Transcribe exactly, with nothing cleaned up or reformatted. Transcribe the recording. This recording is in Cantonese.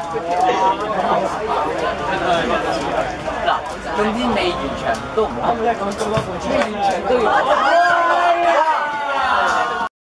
嗱，總之未完場都唔好，未完場都要。